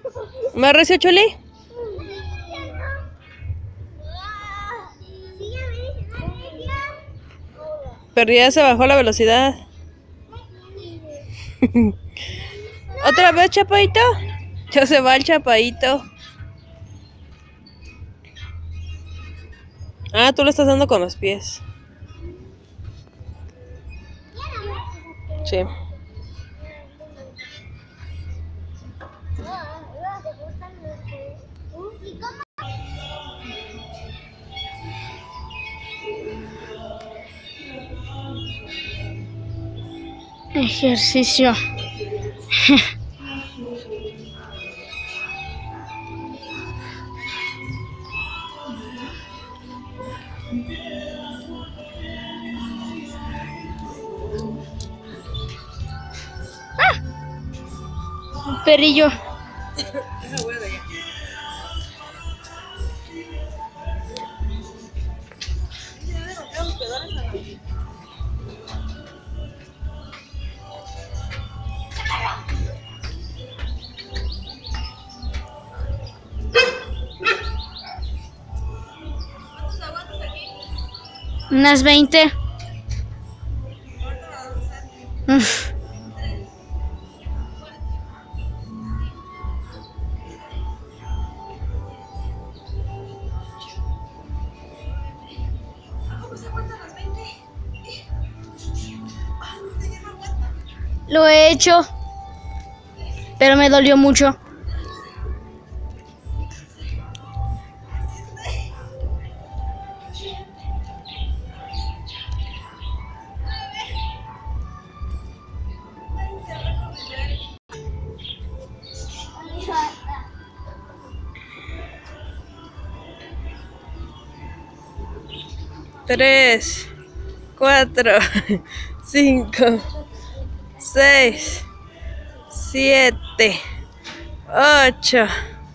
¿Más recio, Chuli? Pero ya se bajó la velocidad. ¿Otra vez, Chapaito? Ya se va el Chapaito. Ah, tú lo estás dando con los pies. Sí. Ejercicio. Un perrillo. Unas 20. Lo he hecho, pero me dolió mucho. Tres, 4, 5, 6, 7, 8,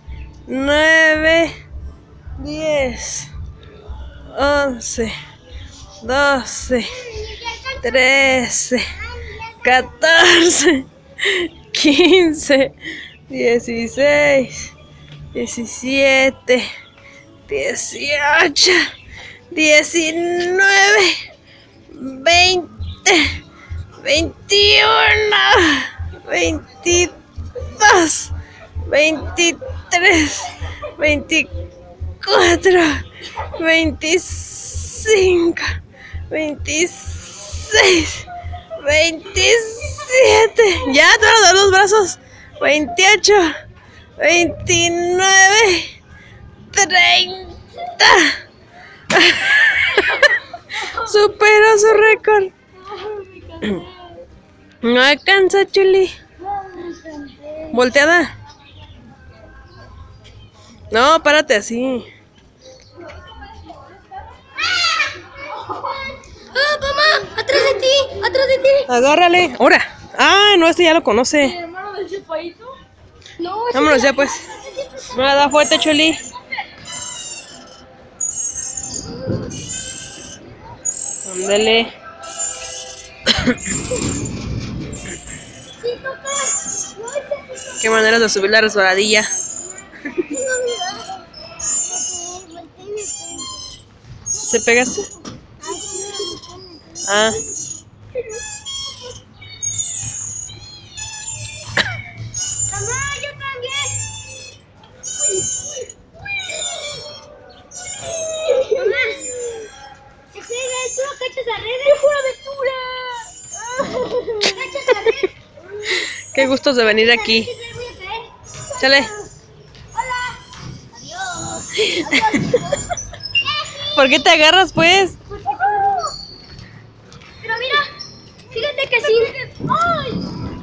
9, 10, 11, 12, 13, 14, 15, 16, 17, 18, 19, 20, 21, 22, 23, 24, 25, 26, 27. Ya, todos los brazos. 28, 29, 30. Superó su récord. No alcanza, Chuli. Volteada. No, párate así. ¡Ah, mamá! ¡Atrás de ti! ¡Atrás de ti! Agárrale. Ahora. Ah, no, este ya lo conoce. ¿El hermano del Chapaito? No, Vámonos ya, pues. No la da fuerte, Chuli. Ándale. Qué manera de subir la resbaladilla. ¿Te pegaste? Ah. Mamá, yo también. Mamá, ¿te crees tú cachas a red? ¡Es pura aventura! ¿Cachas a red? Qué gustos de venir aquí. Chale. Hola. Adiós. ¿Por qué te agarras, pues? Pero mira, fíjate que sí. ¡Ay!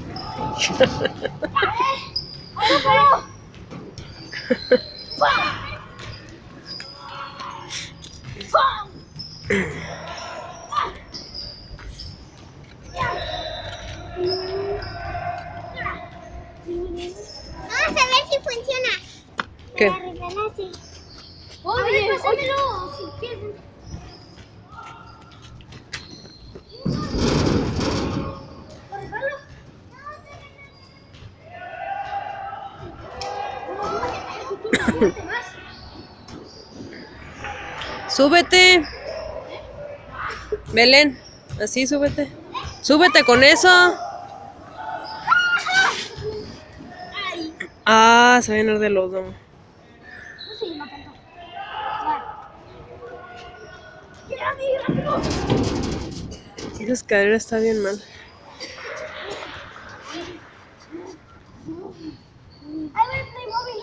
Vamos a ver si funciona. ¿Qué? Me la regalaste. Oye, pásamelo. Si quieres. Súbete más. Súbete. Belén, así súbete. Súbete con eso. Ay. Ah, se va a llenar de lodo. No se llama tanto. Vale. ¡Mira, rápido! Esa escalera está bien mal. Ahí va el Playmobil.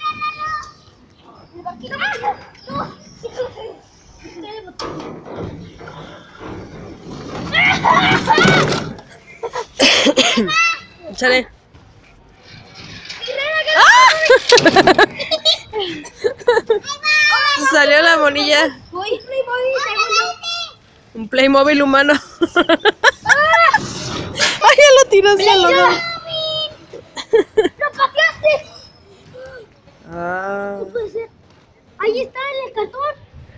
El barquito. ¡No! Trae el botón. Échale. Salió la monilla. Voy, Playmobil, segundo. Un Playmobil humano. Ay, ya lo tiraste al lodo. ¡Lo pateaste! Ah. No puede ser. Ahí está en el cartón.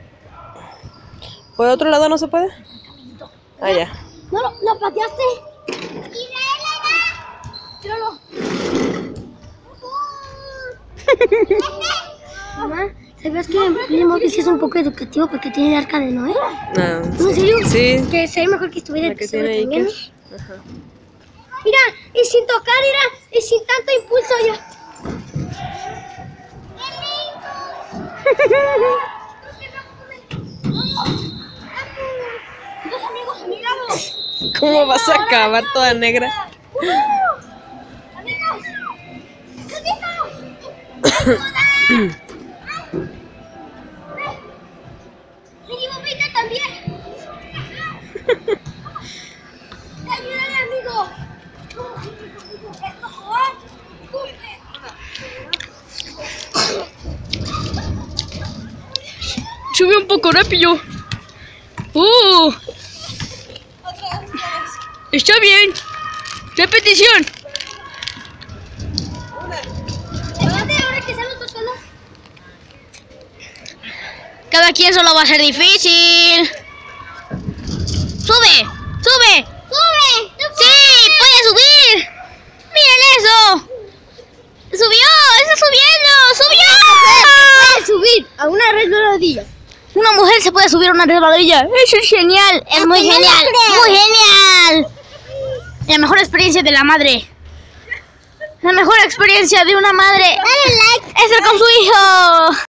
¿Por otro lado no se puede? Ah, ya. No, lo pateaste. Tíralo. Mamá, ¿sabías que Playmobil sí es un poco educativo porque tiene el arca de Noé? No, ¿No, en serio? Sí. Que sería mejor que estuviera La que el tiene pesebre Iker. también. Ajá. Mira, y sin tocar, mira, y sin tanto impulso ya. Dos amigos a mi lado. ¿Cómo vas a acabar toda negra? Amigos, amigos. Mi bobita también. Ayúdale, amigo. Esto Juan. Sube un poco rápido. Está bien. Repetición. Espérate, ahora que salen otros colores. Cada quien solo va a ser difícil. Sube, sube. ¡Sube! Sí, puede subir. Miren eso. Subió, está subiendo, subió. Puedes subir a una resbaladilla. Una mujer se puede subir a una resbaladilla. Eso es genial, es muy genial, muy genial. La mejor experiencia de la madre. La mejor experiencia de una madre Dale like. es estar con su hijo.